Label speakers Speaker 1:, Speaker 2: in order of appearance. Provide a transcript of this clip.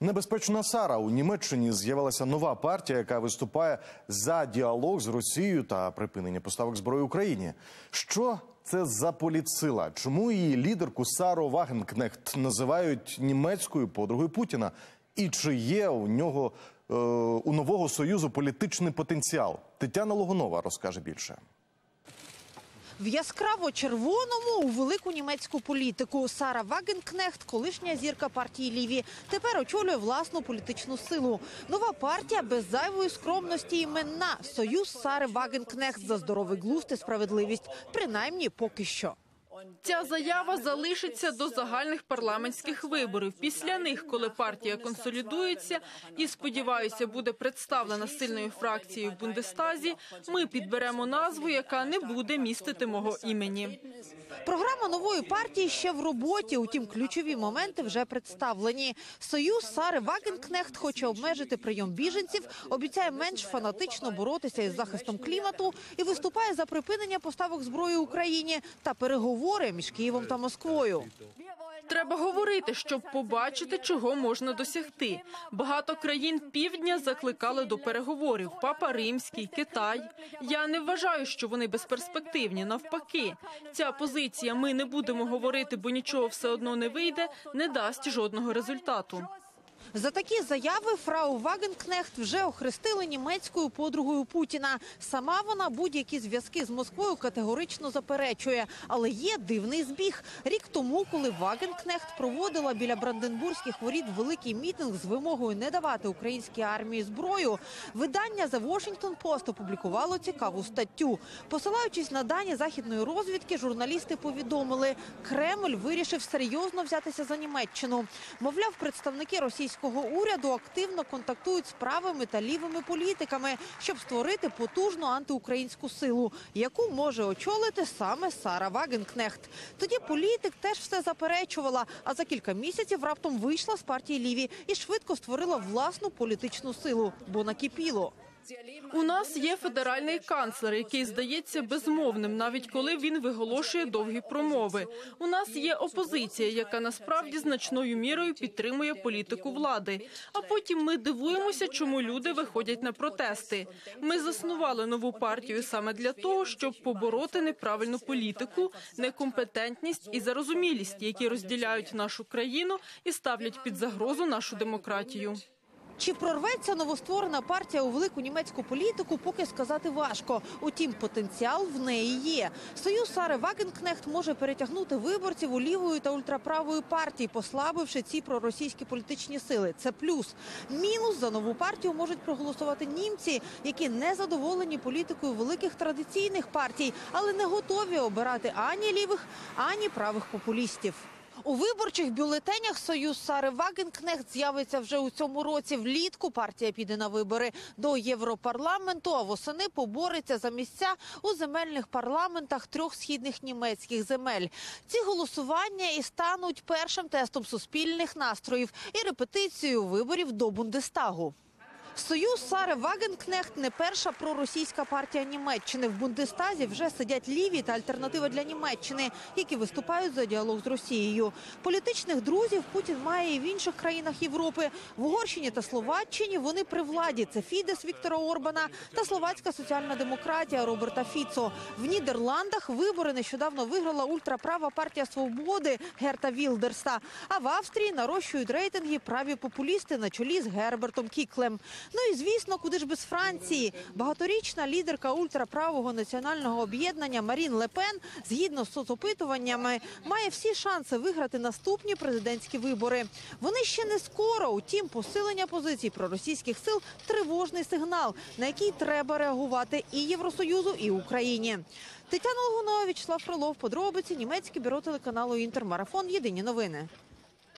Speaker 1: Небезпечна Сара. У Німеччині з'явилася нова партія, яка виступає за діалог з Росією та припинення поставок зброї Україні. Що це за політсила? Чому її лідерку Сару Вагенкнехт називають німецькою подругою Путіна? І чи є у нового союзу політичний потенціал? Тетяна Логунова розкаже більше.
Speaker 2: В яскраво-червоному у велику німецьку політику. Сара Вагенкнехт, колишня зірка партії Ліві, тепер очолює власну політичну силу. Нова партія без зайвої скромності іменна – Союз Сари Вагенкнехт за здоровий глузд і справедливість. Принаймні поки що.
Speaker 3: Ця заява залишиться до загальних парламентських виборів. Після них, коли партія консолідується і, сподіваюся, буде представлена сильною фракцією в Бундестазі, ми підберемо назву, яка не буде містити мого імені.
Speaker 2: Програма нової партії ще в роботі, утім ключові моменти вже представлені. Союз Сари Вагенкнехт хоче обмежити прийом біженців, обіцяє менш фанатично боротися із захистом клімату і виступає за припинення поставок зброї Україні та переговори між Києвом та Москвою.
Speaker 3: Треба говорити, щоб побачити, чого можна досягти. Багато країн півдня закликали до переговорів. Папа Римський, Китай. Я не вважаю, що вони безперспективні. Навпаки, ця позиція «ми не будемо говорити, бо нічого все одно не вийде» не дасть жодного результату.
Speaker 2: За такі заяви фрау Вагенкнехт вже охрестили німецькою подругою Путіна. Сама вона будь-які зв'язки з Москвою категорично заперечує. Але є дивний збіг. Рік тому, коли Вагенкнехт проводила біля Бранденбурзьких воріт великий мітинг з вимогою не давати українській армії зброю, видання The Washington Post опублікувало цікаву статтю. Посилаючись на дані західної розвідки, журналісти повідомили, Кремль вирішив серйозно взятися за Німеччину. Мовляв, представники російського уряду активно контактують з правими та лівими політиками, щоб створити потужну антиукраїнську силу, яку може очолити саме Сара Вагенкнехт. Тоді політик теж все заперечувала, а за кілька місяців раптом вийшла з партії Ліві і швидко створила власну політичну силу, бо накипіло.
Speaker 3: У нас є федеральний канцлер, який здається безмовним, навіть коли він виголошує довгі промови. У нас є опозиція, яка насправді значною мірою підтримує політику влади. А потім ми дивуємося, чому люди виходять на протести. Ми заснували нову партію саме для того, щоб побороти неправильну політику, некомпетентність і зарозумілість, які розділяють нашу країну і ставлять під загрозу нашу демократію.
Speaker 2: Чи прорветься новостворена партія у велику німецьку політику, поки сказати важко. Утім, потенціал в неї є. Союз Сари Вагенкнехт може перетягнути виборців у лівої та ультраправої партії, послабивши ці проросійські політичні сили. Це плюс. Мінус – за нову партію можуть проголосувати німці, які не задоволені політикою великих традиційних партій, але не готові обирати ані лівих, ані правих популістів. У виборчих бюлетенях Союз Сари Вагенкнехт з'явиться вже у цьому році. Влітку партія піде на вибори до Європарламенту, а восени побореться за місця у земельних парламентах 3 східних німецьких земель. Ці голосування і стануть першим тестом суспільних настроїв і репетицією виборів до Бундестагу. Союз Сари Вагенкнехт не перша проросійська партія Німеччини. В Бундестазі вже сидять Ліві та Альтернатива для Німеччини, які виступають за діалог з Росією. Політичних друзів Путін має і в інших країнах Європи. В Угорщині та Словаччині вони при владі. Це Фідес Віктора Орбана та словацька соціальна демократія Роберта Фіцо. В Нідерландах вибори нещодавно виграла ультраправа партія Свободи Герта Вілдерса. А в Австрії нарощують рейтинги праві популісти на чолі з Гербертом Кіклем. Ну і, звісно, куди ж без Франції. Багаторічна лідерка ультраправого національного об'єднання Марін Ле Пен, згідно з соцопитуваннями, має всі шанси виграти наступні президентські вибори. Вони ще не скоро, утім, посилення позицій проросійських сил – тривожний сигнал, на який треба реагувати і Євросоюзу, і Україні. Тетяна Логунова, Вячеслав Фролов, подробиці, німецьке бюро телеканалу «Інтермарафон», єдині новини.